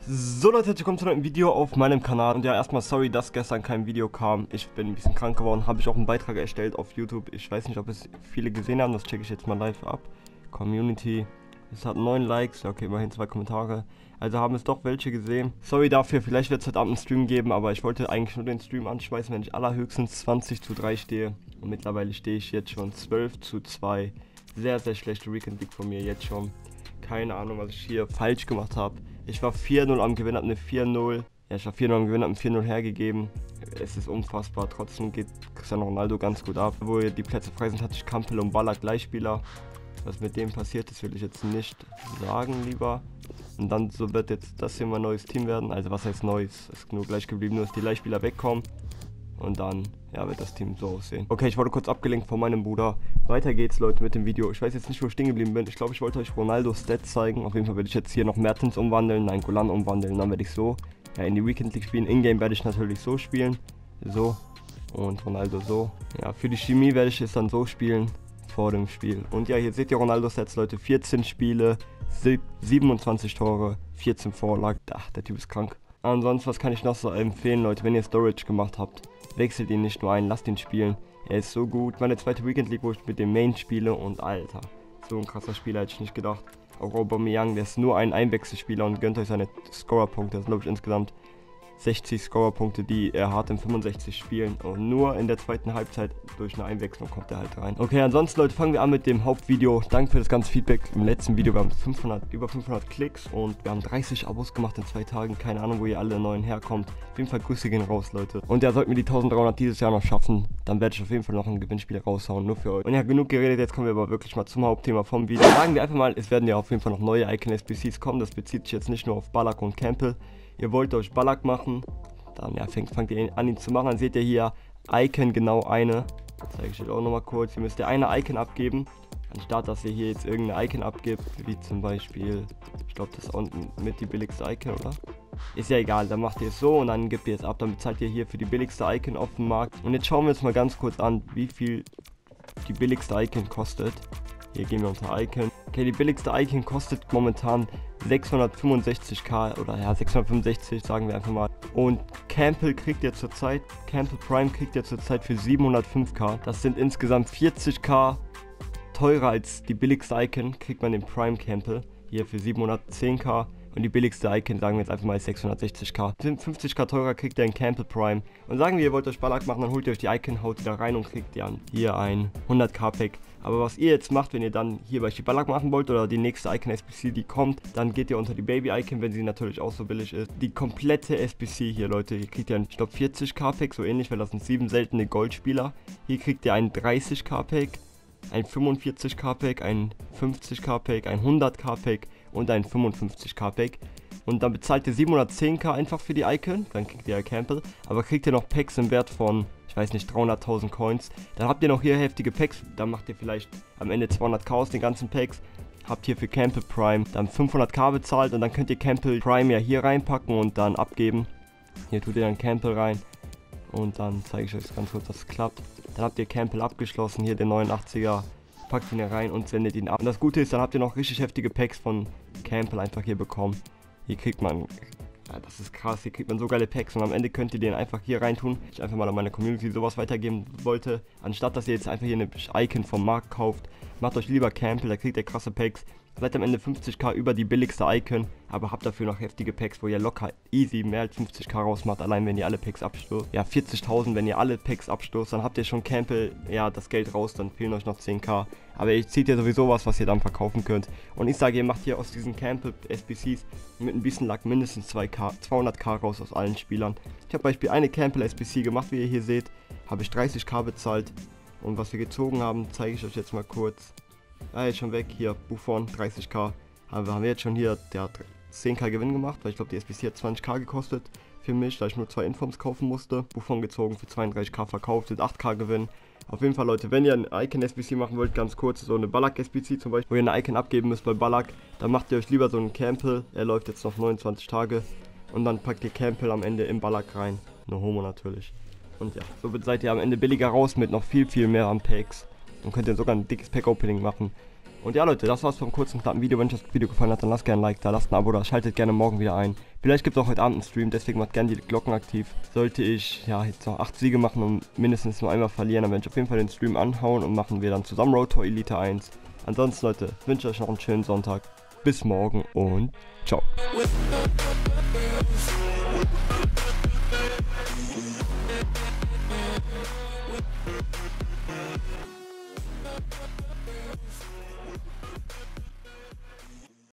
So Leute, herzlich willkommen zu einem Video auf meinem Kanal. Und ja, erstmal sorry, dass gestern kein Video kam. Ich bin ein bisschen krank geworden, habe ich auch einen Beitrag erstellt auf YouTube. Ich weiß nicht, ob es viele gesehen haben, das checke ich jetzt mal live ab. Community, es hat 9 Likes, okay, immerhin 2 Kommentare. Also haben es doch welche gesehen. Sorry dafür, vielleicht wird es heute Abend einen Stream geben, aber ich wollte eigentlich nur den Stream anschmeißen, wenn ich allerhöchstens 20:3 stehe. Und mittlerweile stehe ich jetzt schon 12:2. Sehr, sehr schlechte Weekend League von mir jetzt schon. Keine Ahnung, was ich hier falsch gemacht habe. Ich war 4-0 am Gewinn, hab eine 4-0. Ja, ich war 4-0 am Gewinn, hab ein 4-0 hergegeben. Es ist unfassbar. Trotzdem geht Cristiano Ronaldo ganz gut ab. Wo die Plätze frei sind, hatte ich Campbell und Ballack Gleichspieler. Was mit dem passiert ist, will ich jetzt nicht sagen, lieber. Und dann so wird jetzt das hier mein neues Team werden. Also was heißt neues? Es ist nur gleich geblieben, nur dass die Gleichspieler wegkommen. Und dann, ja, wird das Team so aussehen. Okay, ich wurde kurz abgelenkt von meinem Bruder. Weiter geht's, Leute, mit dem Video. Ich weiß jetzt nicht, wo ich stehen geblieben bin. Ich glaube, ich wollte euch Ronaldos Stats zeigen. Auf jeden Fall werde ich jetzt hier noch Mertens umwandeln, nein, Golan umwandeln. Dann werde ich so, ja, in die Weekend League spielen. In-game werde ich natürlich so spielen. So. Und Ronaldo so. Ja, für die Chemie werde ich es dann so spielen. Vor dem Spiel. Und ja, hier seht ihr Ronaldos Stats, Leute. 14 Spiele, 27 Tore, 14 Vorlagen. Ach, der Typ ist krank. Ansonsten, was kann ich noch so empfehlen, Leute, wenn ihr Storage gemacht habt? Wechselt ihn nicht nur ein, lasst ihn spielen. Er ist so gut. Meine zweite Weekend League, wo ich mit dem Main spiele und Alter, so ein krasser Spieler hätte ich nicht gedacht. Auch Aubameyang, der ist nur ein Einwechselspieler und gönnt euch seine Scorer-Punkte. Das sind, glaube ich, insgesamt 60 Scorer-Punkte, die er hat in 65 Spielen. Und nur in der zweiten Halbzeit durch eine Einwechslung kommt er halt rein. Okay, ansonsten, Leute, fangen wir an mit dem Hauptvideo. Danke für das ganze Feedback. Im letzten Video, wir haben über 500 Klicks und wir haben 30 Abos gemacht in 2 Tagen. Keine Ahnung, wo ihr alle neuen herkommt. Auf jeden Fall Grüße gehen raus, Leute. Und ja, sollten wir die 1300 dieses Jahr noch schaffen, dann werde ich auf jeden Fall noch ein Gewinnspiel raushauen, nur für euch. Und ja, genug geredet, jetzt kommen wir aber wirklich mal zum Hauptthema vom Video. Sagen wir einfach mal, es werden ja auf jeden Fall noch neue Icon-SBCs kommen. Das bezieht sich jetzt nicht nur auf Ballack und Campbell. Ihr wollt euch Ballack machen, dann ja, fangt ihr an ihn zu machen. Dann seht ihr hier Icon genau eine. Zeige ich euch auch nochmal kurz. Ihr müsst ihr eine Icon abgeben, anstatt dass ihr hier jetzt irgendeine Icon abgibt, wie zum Beispiel, ich glaube das ist unten mit die billigste Icon, oder? Ist ja egal, dann macht ihr es so und dann gebt ihr es ab, dann bezahlt ihr hier für die billigste Icon auf dem Markt. Und jetzt schauen wir uns mal ganz kurz an, wie viel die billigste Icon kostet. Hier gehen wir unter Icon. Okay, die billigste Icon kostet momentan 665k oder ja 665 sagen wir einfach mal. Und Campbell kriegt ihr zurzeit, Campbell Prime kriegt ihr zurzeit für 705k. Das sind insgesamt 40k teurer als die billigste Icon, kriegt man den Prime Campbell hier für 710k. Und die billigste Icon, sagen wir jetzt einfach mal 660k. 50k teurer kriegt ihr einen Campbell Prime. Und sagen wir, ihr wollt euch Ballack machen, dann holt ihr euch die Icon, haut die da rein und kriegt ihr hier ein 100k Pack. Aber was ihr jetzt macht, wenn ihr dann hier bei Ballack machen wollt oder die nächste Icon SBC, die kommt, dann geht ihr unter die Baby Icon, wenn sie natürlich auch so billig ist. Die komplette SBC hier, Leute, hier kriegt ihr einen, ich glaube, 40k Pack, so ähnlich, weil das sind 7 seltene Goldspieler. Hier kriegt ihr einen 30k Pack, ein 45k Pack, ein 50k Pack, ein 100k Pack und ein 55k Pack. Und dann bezahlt ihr 710k einfach für die Icon, dann kriegt ihr Campbell, aber kriegt ihr noch Packs im Wert von, ich weiß nicht, 300.000 Coins. Dann habt ihr noch hier heftige Packs, dann macht ihr vielleicht am Ende 200k aus den ganzen Packs. Habt hier für Campbell Prime dann 500k bezahlt und dann könnt ihr Campbell Prime ja hier reinpacken und dann abgeben. Hier tut ihr dann Campbell rein und dann zeige ich euch ganz kurz, dass es klappt. Dann habt ihr Campbell abgeschlossen, hier den 89er, packt ihn hier rein und sendet ihn ab. Und das Gute ist, dann habt ihr noch richtig heftige Packs von Campbell einfach hier bekommen. Hier kriegt man, ja, das ist krass, hier kriegt man so geile Packs und am Ende könnt ihr den einfach hier reintun. Ich einfach mal an meine Community sowas weitergeben wollte. Anstatt dass ihr jetzt einfach hier eine Icon vom Markt kauft, macht euch lieber Campbell, da kriegt ihr krasse Packs. Seid am Ende 50k über die billigste Icon, aber habt dafür noch heftige Packs, wo ihr locker easy mehr als 50k rausmacht, allein wenn ihr alle Packs abstoßt. Ja, 40.000, wenn ihr alle Packs abstoßt, dann habt ihr schon Campbell, ja, das Geld raus, dann fehlen euch noch 10k. Aber ihr zieht ja sowieso was ihr dann verkaufen könnt. Und ich sage, ihr macht hier aus diesen Campbell SBCs mit ein bisschen Luck mindestens 200k raus aus allen Spielern. Ich habe Beispiel eine Campbell SBC gemacht, wie ihr hier seht, habe ich 30k bezahlt. Und was wir gezogen haben, zeige ich euch jetzt mal kurz. Ah, jetzt schon weg, hier, Buffon, 30k. Haben wir jetzt schon hier, der hat 10k Gewinn gemacht, weil ich glaube, die SBC hat 20k gekostet für mich, da ich nur 2 Informs kaufen musste. Buffon gezogen, für 32k verkauft, sind 8k Gewinn. Auf jeden Fall, Leute, wenn ihr ein Icon-SBC machen wollt, ganz kurz, so eine Ballack-SBC zum Beispiel, wo ihr eine Icon abgeben müsst bei Ballack, dann macht ihr euch lieber so einen Campbell, er läuft jetzt noch 29 Tage und dann packt ihr Campbell am Ende im Ballack rein. Nur Homo natürlich. Und ja, so seid ihr am Ende billiger raus mit noch viel mehr an Packs. Dann könnt ihr sogar ein dickes Pack-Opening machen. Und ja Leute, das war's vom kurzen, knappen Video. Wenn euch das Video gefallen hat, dann lasst gerne ein Like da, lasst ein Abo da, schaltet gerne morgen wieder ein. Vielleicht gibt es auch heute Abend einen Stream, deswegen macht gerne die Glocken aktiv. Sollte ich ja jetzt noch 8 Siege machen und mindestens nur einmal verlieren, dann werde ich auf jeden Fall den Stream anhauen und machen wir dann zusammen Road to Elite 1. Ansonsten Leute, wünsche euch noch einen schönen Sonntag. Bis morgen und ciao.